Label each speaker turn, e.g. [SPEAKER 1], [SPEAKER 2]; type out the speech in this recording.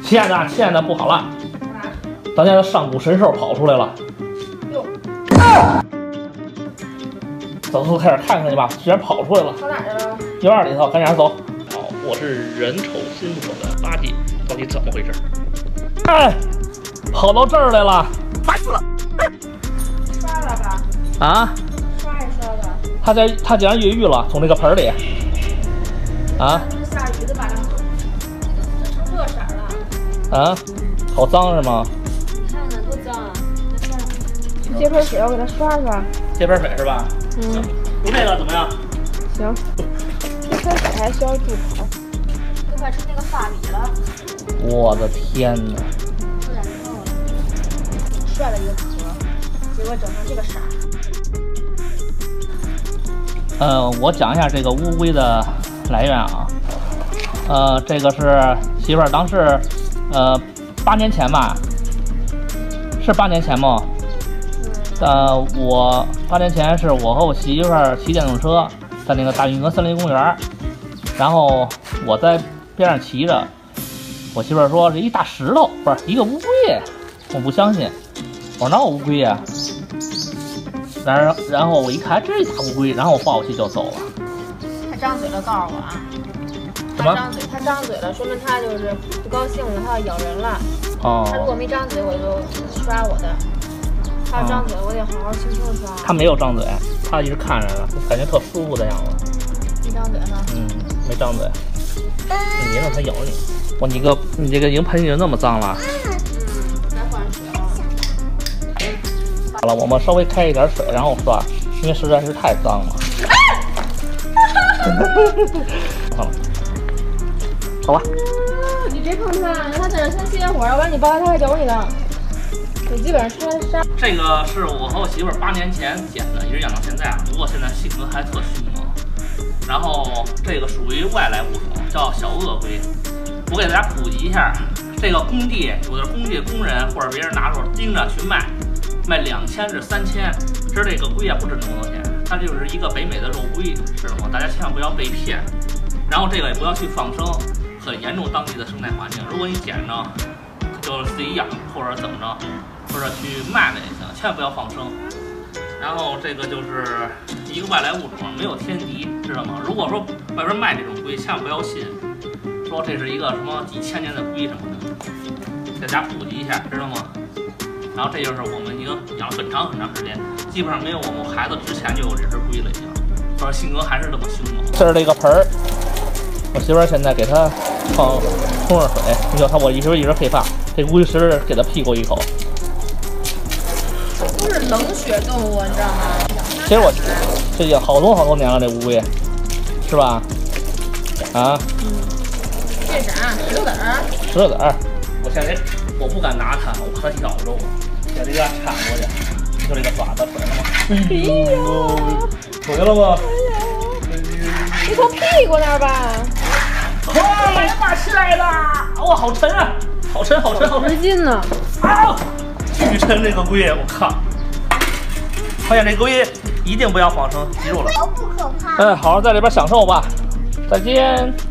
[SPEAKER 1] 亲爱的，不好了！咱家的上古神兽跑出来了。
[SPEAKER 2] 哟，
[SPEAKER 1] 走，开始看看去吧。居然跑出来了。
[SPEAKER 2] 跑哪去了？
[SPEAKER 1] 院儿里头，赶紧走。好，我是人丑心不丑的八戒，到底怎么回事？哎，跑到这儿来了，烦死了！
[SPEAKER 2] 刷了吧？
[SPEAKER 1] 啊？
[SPEAKER 2] 刷一刷吧。
[SPEAKER 1] 他竟然越狱了，从这个盆里。啊？
[SPEAKER 2] 这是下雨的吧？这成这色了。
[SPEAKER 1] 啊？好脏是吗？
[SPEAKER 2] 你看看多脏啊！去接盆水，我给它刷刷。
[SPEAKER 1] 接盆水是吧？
[SPEAKER 2] 嗯。
[SPEAKER 1] 用这个怎么样？
[SPEAKER 2] 行。接盆水还需要助跑，都快成那个发米了。
[SPEAKER 1] 我的天哪！
[SPEAKER 2] 有点臭了。帅了一个壳，结果整成这个色。
[SPEAKER 1] 我讲一下这个乌龟的来源啊。这个是媳妇儿当时，8年前吧，是8年前吗？我8年前是我和我媳妇儿骑电动车在那个大运河森林公园，然后我在边上骑着，我媳妇儿说是一大石头，不是一个乌龟，我不相信，我说哪有乌龟呀？然后我一看，这是一大乌龟，然后我抱过去就走了。
[SPEAKER 2] 他张嘴了，告诉我啊。
[SPEAKER 1] 什么？
[SPEAKER 2] 他张嘴了，说明他就是不高兴了，他要咬人了。
[SPEAKER 1] 哦。
[SPEAKER 2] 他如果没张嘴，我就刷我的。他要张嘴，我得好好轻轻的刷。
[SPEAKER 1] 他没有张嘴，他一直看着呢，感觉特舒服的样子。
[SPEAKER 2] 没张嘴呢？
[SPEAKER 1] 没张嘴。你别让他咬你。哇，你这个营盆已经那么脏了。
[SPEAKER 2] 来换水啊。
[SPEAKER 1] 好了，我们稍微开一点水，然后刷，因为实在是太脏了。好了，走吧。
[SPEAKER 2] 你别碰它，让它在这先歇会儿，要不然你抱它，它会咬你的。你基本上穿纱。这
[SPEAKER 1] 个是我和我媳妇儿8年前捡的，一直养到现在，不过现在性格还特凶猛。然后这个属于外来物种，叫小鳄龟。我给大家普及一下，这个工地有的工地工人或者别人拿着盯着去卖2000至3000，其实这个龟啊不值那么多钱，它就是一个北美的肉龟，知道吗？大家千万不要被骗。然后这个也不要去放生，很严重当地的生态环境。如果你捡着，就是自己养或者怎么着，或者去卖了也行，千万不要放生。然后这个就是一个外来物种，没有天敌，知道吗？如果说外边卖这种龟，千万不要信，说这是一个什么几千年的龟什么的，给大家普及一下，知道吗？然后这就是我们已经养了很长时间，基本上没有我们孩子之前就有这只龟了，已经，主要性格还是这么凶猛。这是这个盆儿，我媳妇儿现在给它冲热水，你说我一直配发，这乌龟时给它屁股一口。
[SPEAKER 2] 都是冷血动物，你知道吗？
[SPEAKER 1] 其实我这也好多年了，这乌龟，是吧？啊？
[SPEAKER 2] 这啥？石头子儿？
[SPEAKER 1] 石头子儿。我现在我不敢拿它，我怕它咬着我。把这个铲过去，你说这个爪子甩了吗？
[SPEAKER 2] 哎呦，
[SPEAKER 1] 回来了吗？
[SPEAKER 2] 你从屁股那儿吧。
[SPEAKER 1] 来吧，亲爱的！哇，好沉啊！好沉
[SPEAKER 2] 10斤呢！
[SPEAKER 1] 啊，巨沉这个龟，我靠！发现这龟一定不要放生，记住了。
[SPEAKER 3] 不可怕。
[SPEAKER 1] 好好在里边享受吧，再见。